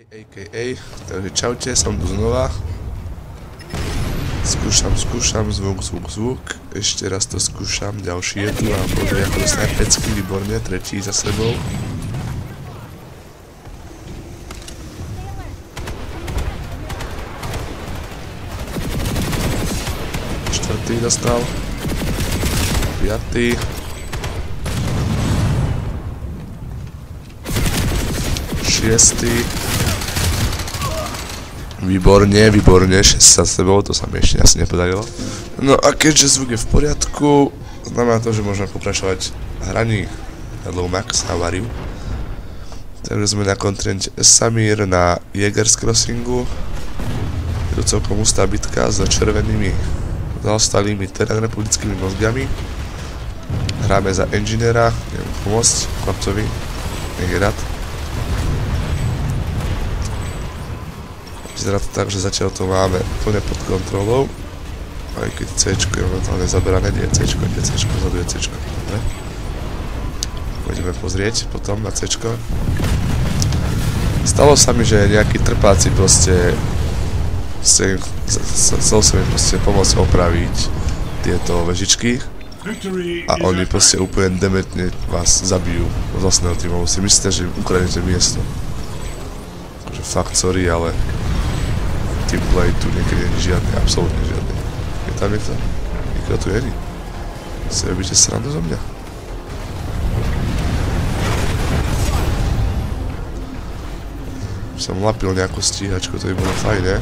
AKA, takže čaute, som tu znova. Skúšam, zvuk. Ešte raz to skúšam, ďalší je tu a pozri, ako dostane pecky, výborne, tretí za sebou. Štvrtý dostal. Piatý. Šiestý. Výborne, 6 za sebou, to sa mi ešte asi nepodarilo. No a keďže zvuk je v poriadku, znamená to, že môžeme pokračovať hraní Hello Max a Variu. Takže sme na kontinente Samir na Jägers Crossingu. Je to celkom ústá bitka s červenými zaostalými republickými mozgami. Hráme za engineera, neviem pomôcť chlapcovi, nech je rád. Vyzerá to tak, že zatiaľ to máme úplne pod kontrolou. Aj keď C-čko je momentálne zaberané, nie je C-čko, kde C-čko, vzadu je C-čko. Pôjdeme pozrieť potom na C-čko. Stalo sa mi, že nejakí trpáci proste chcel som im proste pomôcť opraviť tieto vežičky a oni proste úplne dementne vás zabijú z vlastného týmu. Si myslíte, že im ukradnete miesto. Akože fakt sorry, ale teamplay tu niekedy nie je žiadny, absolútne žiadny. Je tam niekto? Nikto tu je? Si robíte srandu zo mňa? Som lapil nejakú stíhačku, to by bolo fajn, ne?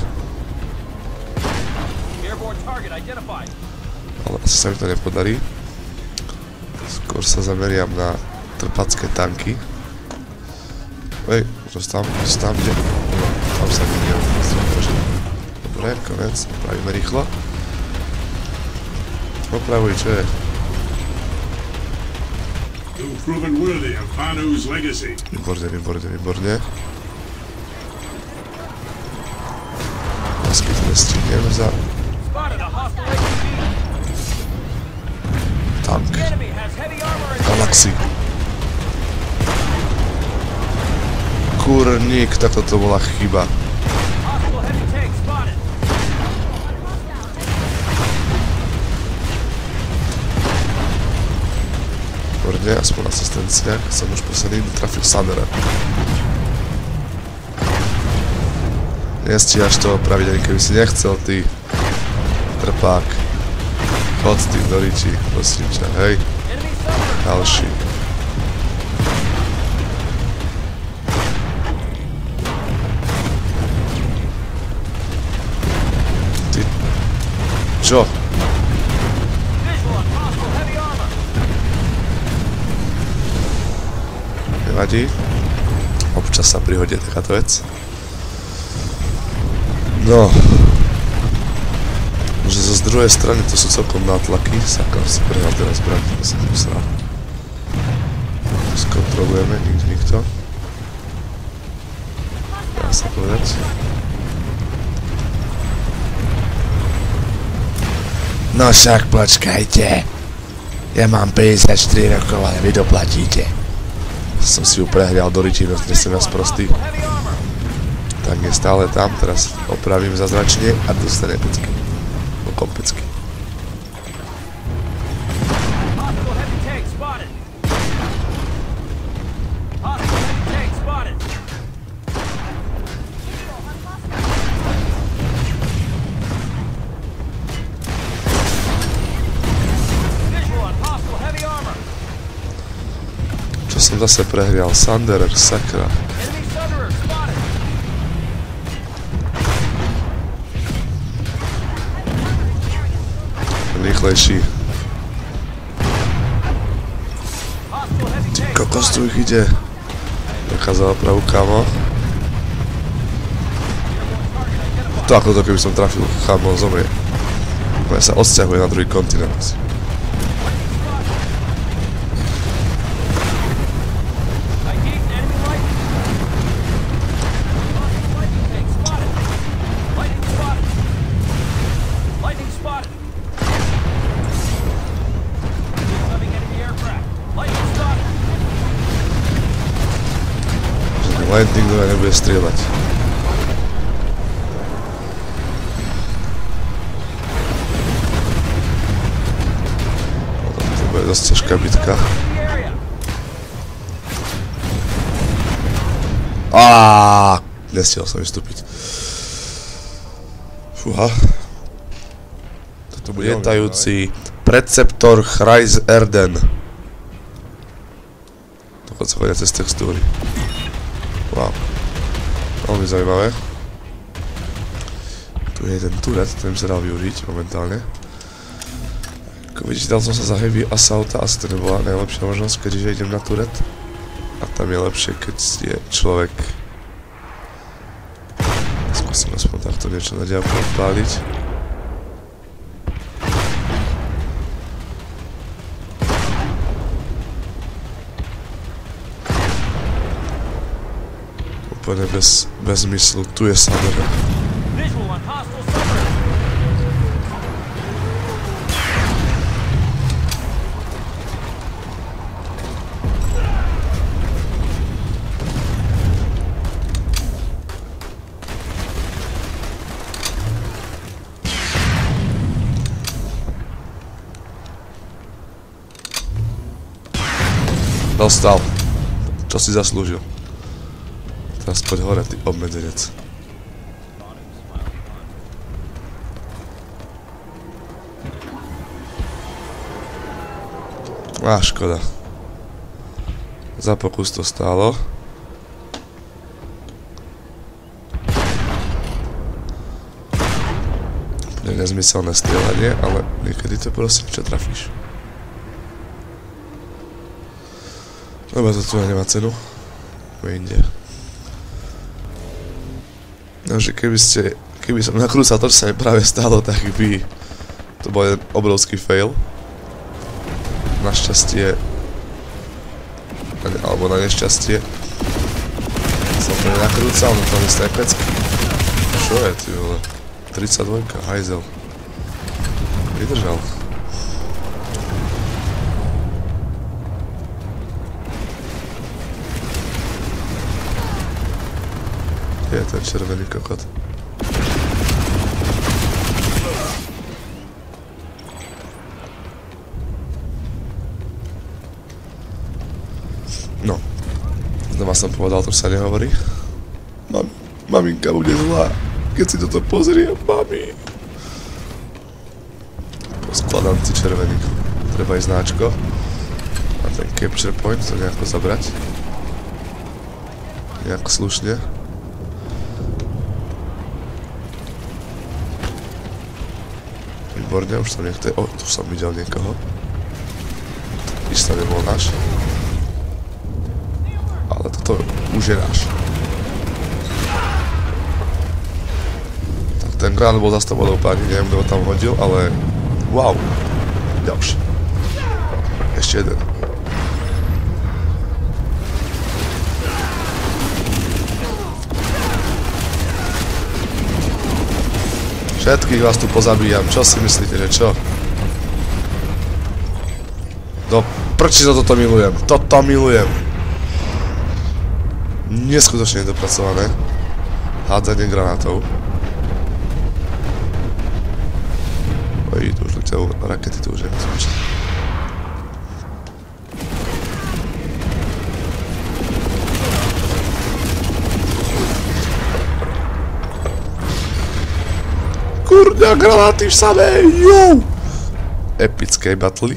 Ale asi sa mi to nepodarí. Skôr sa zameriam na trpacké tanky. Ej, čo tam ide? Tam sa vidie. Dobre, konec, opravíme rýchlo. Opravuj, čo je? Výborne. Naskytne stínem za tank Galaxy. Kurník, tak toto bola chyba. Výborne, aspoň asistencia, keď som už posledný trafil Sandera. Nestíhaš to opraviť, ani keby si nechcel, ty trpák. Chod s tým do riči, prosím ťa, hej. Ďalší. Ty... Čo? Nevadí. Občas sa prihodí takáto vec. No. Že zo druhej strany to sú celkom nátlaky. Sakám si prehľad teraz brať, to sa musel. Skontrolujeme, nikto. Dá sa povedať. No však počkajte. Ja mám 54 rokov, ale vy doplatíte. Som si ju prehrial do ričí, no som vás prostý. Tak je stále tam, teraz opravím zázračne a dostane pecky. Kompecky. Čo som zase prehrial? Sanderer, sakra. Rýchlejší. Ty kokos, tu ich ide. Taká za opravu, kámo. To ako to, keby som trafil, kámo, zomrie. Ja sa odsťahuje na druhý kontinent. Len nikto nebude strieľať. To bude dosť ťažká bitka. Nestihol som vystúpiť. Fúha. Toto bude lietajúci Preceptor Chryz Erden. Dokonca chodia cez textúry. Wow. Veľmi zaujímavé. Tu je jeden turret, ktorým sa dal využiť momentálne. Ako vidíte, dal som sa za heavy assaulta, asi to nebola najlepšia možnosť, keďže idem na turret. A tam je lepšie, keď je človek. Skúsim aspoň takto niečo na diaľku odpáliť. Úplne bez zmyslu, tu je Saber. Dostal. Čo si zaslúžil. Teraz poď hore, ty obmedzenec. Škoda. Za pokus to stálo. Úplne nezmyselné strieľanie, ale niekedy to prosím, čo trafíš. Dobre, to tu nemá cenu. Inde. Takže keby som nakrúcal to, čo sa mi práve stalo, tak by to bol jeden obrovský fail. Našťastie, alebo na nešťastie, som to nenakrúcal, no to mi staje pecky. Čo je, ty vole? 32, hajzel. Vydržal. Je ten červený kokot. No. Znova som povedal, to sa nehovorí. Maminka bude zlá, keď si toto pozrie, mami. Poskladám si červený. Treba ísť náčko. A ten capture point, to nejako zabrať. Nejak slušne. Výborne, už som niekde... tu som videl niekoho. Isto nebol náš. Ale toto už je náš. Tak ten grán bol zase to bodou páni, neviem, kto ho tam hodil, ale... Wow! Ďalší. Ešte jeden. Všetkých vás tu pozabíjam, čo si myslíte, že čo? Do prči za toto milujem, toto milujem. Neskutočne dopracované. Hádzanie granátov. Oj, tu už letia rakety, tu už je neskutočné. Kurňa, granáty v samej, jo! Epické battle.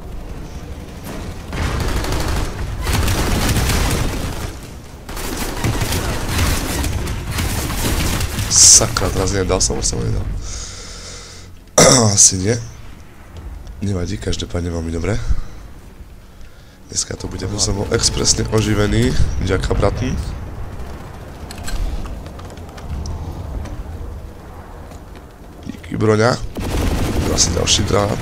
Sakra, teraz nedal som, už som ho nedal. Asi nie. Nevadí, každopádne veľmi dobre. Dneska to bude, som bol expresne oživený. Ďaká, bratn. Broňa. Asi ďalší granát.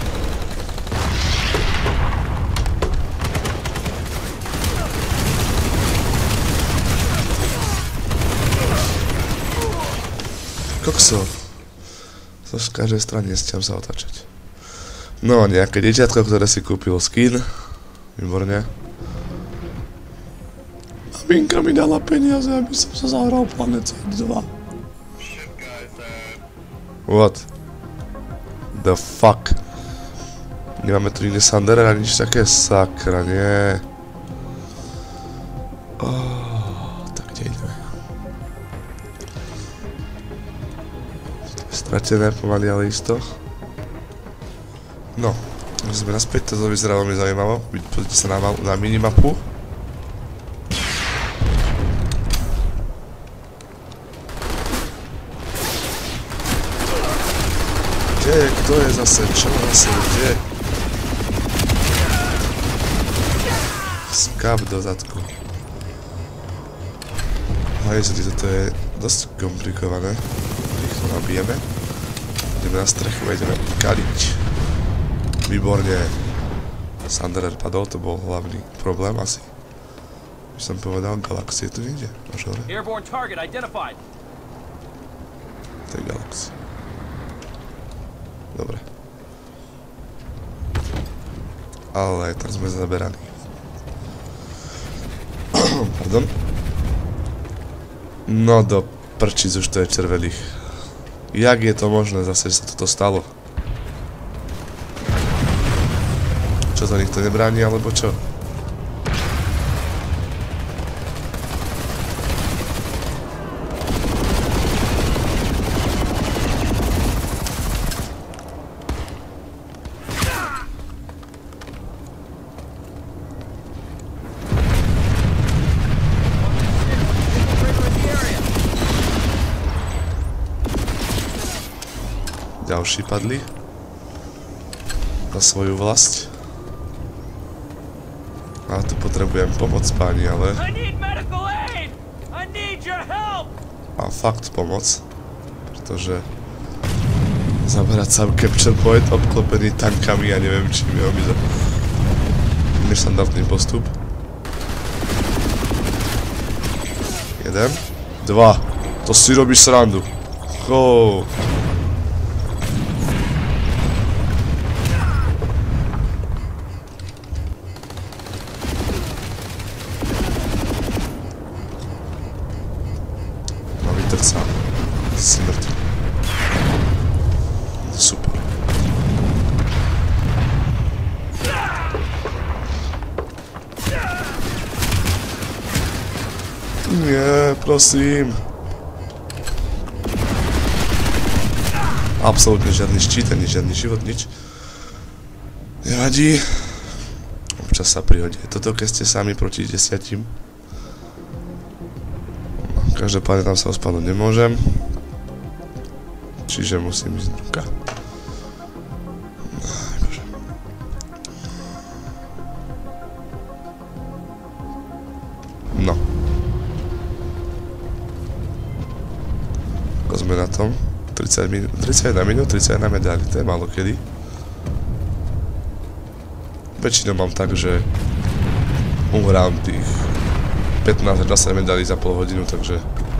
Kokso. Z každej strany nestiam sa otáčať. No, nejaké dieťatko, ktoré si kúpilo skin. Výborne. Pinka mi dala peniaze, aby som sa zahral Planet Side 2. What? The fuck? Nemáme tu nikde Sandera, nič také, sakra, nie. Tak kde ideme? Stratené pomaly, ale isto. No, sme naspäť, toto vyzerá veľmi zaujímavo. Pozrite sa na minimapu. Kde? Kto je zase? Čo zase? Kde? Skáp do zadku. Hajzli, toto je dosť komplikované. Rýchlo nabijeme. Ideme na strechu a ideme kaliť. Výborne. Sanderer padol, to bol hlavný problém asi. By som povedal, galaxie tu niekde. Máš hore? To je galaxia. Dobre. Ale tam sme zaberaní. Pardon. No do prčic už to je červených. Jak je to možné zase, že sa toto stalo? Čo to nikto nebráni, alebo čo? Ďalší padli na svoju vlast. A tu potrebujem pomoc, páni, ale... Mám fakt pomoc, pretože zaberať sa capture point obklopený tankami a neviem čím je veľmi neštandardný postup. 1, 2, to si robíš srandu. Si mŕtvy. Super. Nie, prosím. Absolútne žiadny štít, ani žiadny život, nič. Nevadí. Občas sa prihodí. Toto, keď ste sami proti 10. Každopádne tam sa ospadnúť nemôžem. Čiže musím ísť dnuka. No. Ako sme na tom? 31 minút, 31 medaily, to je málo kedy. Väčšinou mám tak, že uhrám tých 15-20 medailí za pol hodinu, takže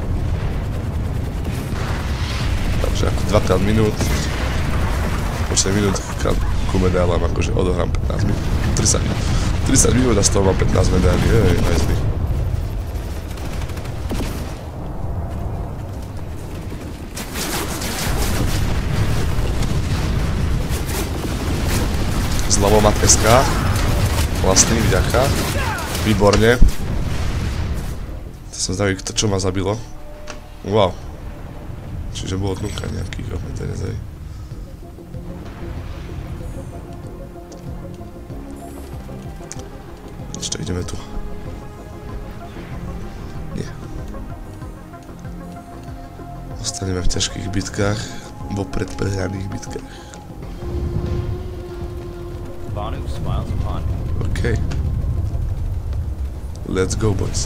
ako 2x minút, počet minút ku medailám, akože odohrám 15 minút, 30 minút a z toho mám 15 medailí, hejzli. Zlovomat SK, vlastný, vďaka, výborne. To som zdavý, čo ma zabilo. Wow. Čiže bolo dnuka nejakých obmedzenec. Ešte ideme tu. Nie. Ostaneme v ťažkých bitkách, vopred prehraných bitkách. OK. Let's go, boys.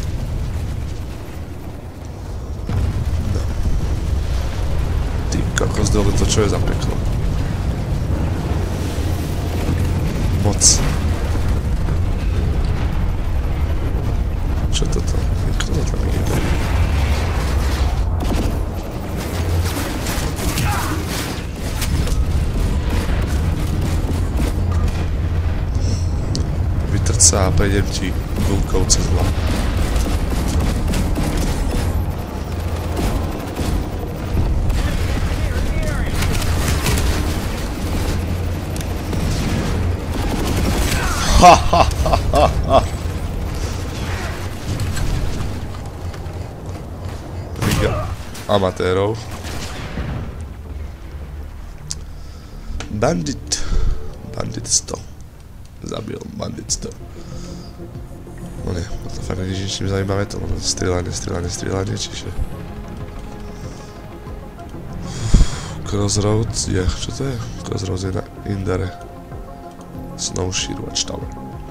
Kokos dole, to čo je za peklo? Moc. Čo je toto? Kto to tam ide? Vytrť sa a prejdem ti gulkou cez hlavu. Liga amatérov. Bandit. Bandit 100. Zabil Bandit 100. No nie, to fakt nie nič mi zaujímavé, to len strieľanie, čiže... Crossroads je, čo to je? Crossroads je na Indare. Snowshear Watchtower.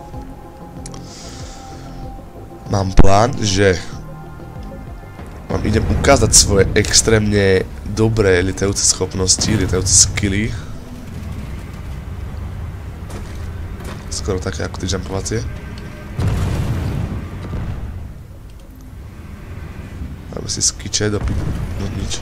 Mám plán, že vám idem ukázať svoje extrémne dobré lietajúce schopnosti, lietajúce skilly. Skoro také ako tie jumpovacie. Alebo si skiče do pidu, no nič.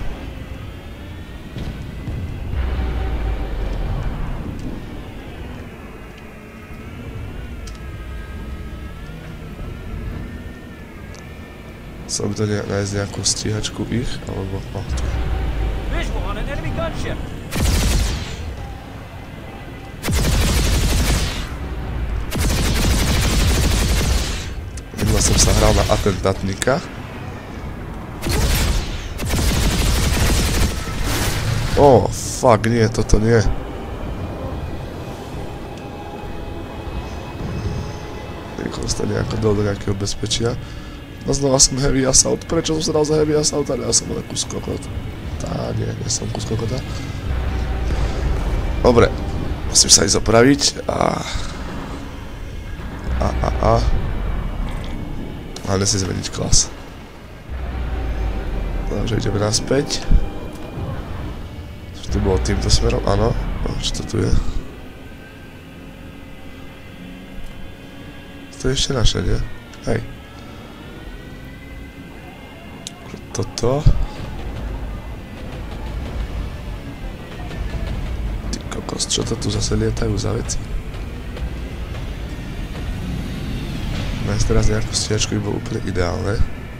Chcel by to nájsť nejakú stíhačku ich, alebo... Oh, tu. Minula som sa hral na atentátnika. Oh, fuck, nie, toto nie. Rýchlo stane ako do nejakého bezpečia. No znova som heavy assault. Prečo som sa dal za heavy assault? Ale ja som len kus kokot. Tá, nie som kus kokota. Dobre. Musím sa ísť opraviť a... Hlavne si zmeniť klas. Takže ideme naspäť. Čo to bolo týmto smerom? Áno. Čo to tu je? To je ešte naše, nie? Hej. Toto. Ty kokos, čo to tu zase lietajú za veci? Nájsť teraz nejakú stíhačku by bolo úplne ideálne.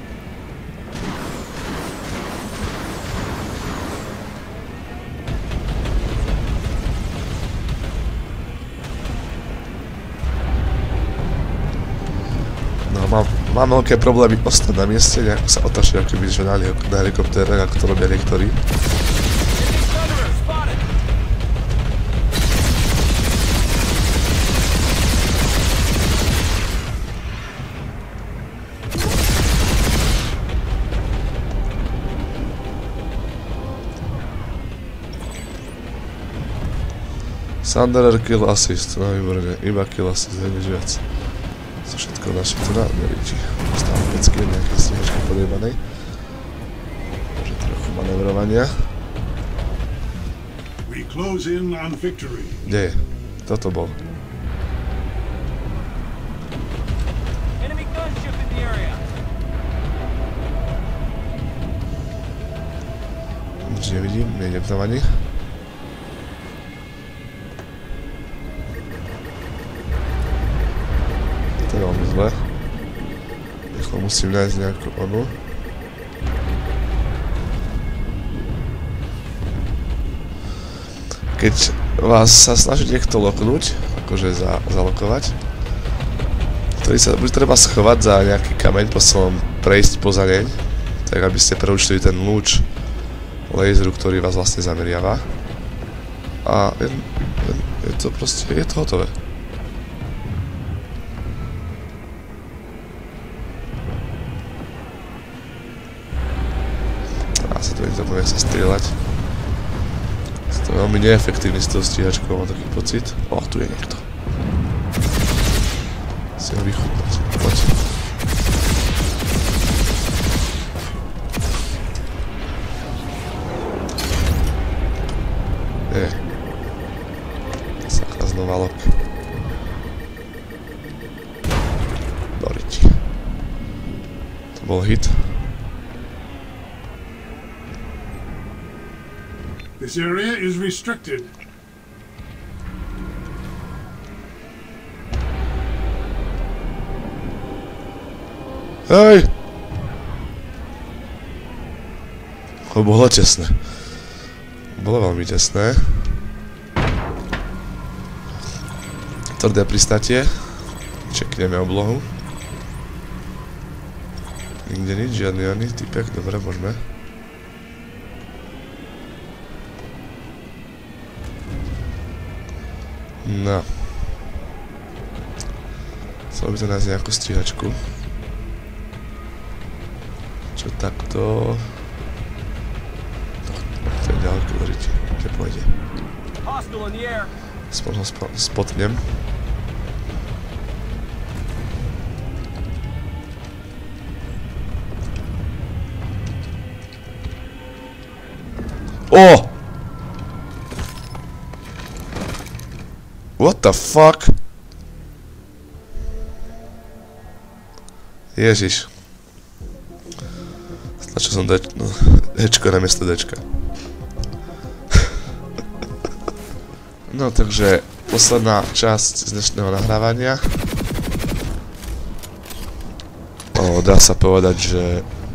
Mám veľké problémy ostať na mieste, nejako sa otačujú, ako keby na helikoptérach, ako to robia niektorí. Sunderer kill assist, no výborné, iba kill assist, nič viac. To všetko naše tu nadmeriči. Stále pecky, nejaké stíhačky podjebanej. Môže trochu manevrovania. Kde je? Toto bol. Nič nevidím, nejdem tam ani. To je veľmi zle. Rýchlo musím nájsť nejakú onu. Keď vás sa snaží niekto loknúť, akože zalokovať, ktorý sa bude treba schovať za nejaký kameň, potom prejsť poza neň, tak aby ste preučili ten lúč laseru, ktorý vás vlastne zameriava. A je to proste, je to hotové. Nevie sa strieľať. To je veľmi neefektívny s tou stíhačkou, mám taký pocit. O, tu je niekto. Si ho vychutnať. Poď. Je. Sakra znova lok. Doriť. To bol hit. This area is restricted. Hej! Bolo tesné. Bolo veľmi tesné. Tvrdé pristátie. Čekneme oblohu. Nikde nič, žiadny typek, dobre, môžeme. No. Chcel by to nájsť nejakú stíhačku. Čo takto... To je ďaleko doriť, kde pôjde. Aspoň ho spotnem. Oh! What the fuck? Ježiš. Stlačil som Dčko namiesto Dčka. No takže posledná časť z dnešného nahrávania. Dá sa povedať, že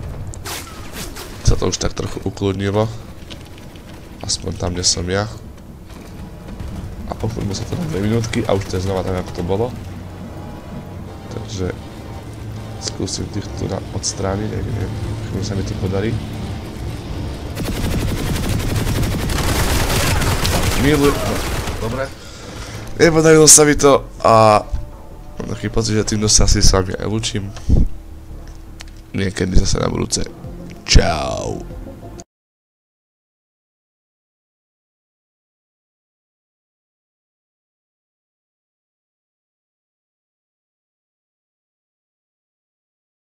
sa to už tak trochu ukludnilo. Aspoň tam, kde som ja. A pochúďme sa to na 2 minútky a už to je znova tak, ako to bolo. Takže skúsim tých tu odstrániť, ak neviem, chvíľu sa mi to podarí. Milujem. Dobre. Nepodarilo sa mi to a mám taký pocit, že týmto sa asi s vami aj lúčim. Niekedy zase na budúce. Čau.